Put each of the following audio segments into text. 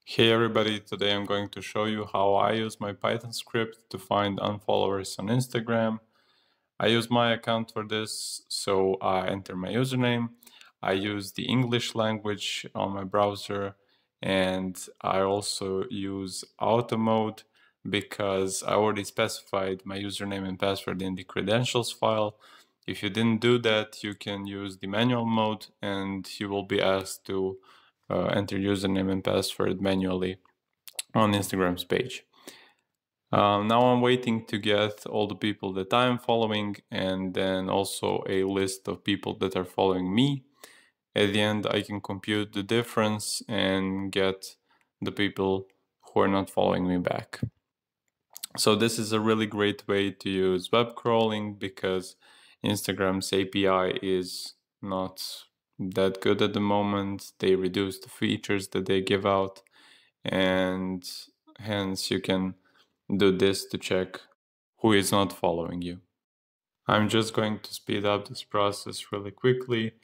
Hey everybody, today I'm going to show you how I use my Python script to find unfollowers on Instagram. I use my account for this, so I enter my username, I use the English language on my browser, and I also use auto mode because I already specified my username and password in the credentials file. If you didn't do that, you can use the manual mode and you will be asked to enter username and password manually on Instagram's page. Now I'm waiting to get all the people that I'm following and then also a list of people that are following me. At the end, I can compute the difference and get the people who are not following me back. So this is a really great way to use web crawling because Instagram's API is not that good at the moment. They reduce the features that they give out, and hence you can do this to check who is not following you. I'm just going to speed up this process really quickly.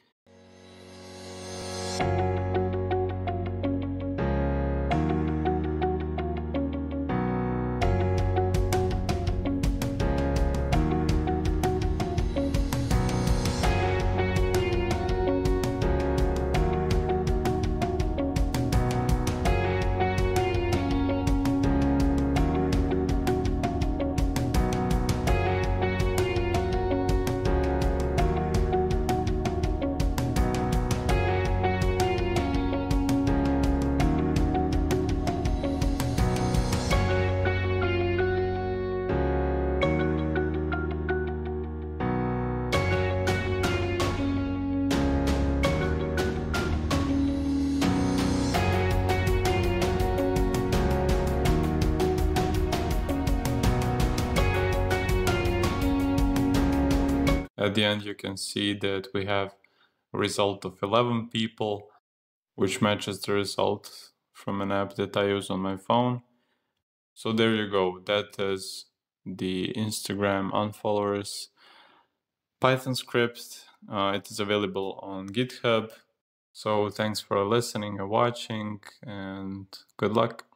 At the end, you can see that we have a result of 11 people, which matches the result from an app that I use on my phone. So there you go. That is the Instagram unfollowers Python script. It is available on GitHub. So thanks for listening and watching, and good luck.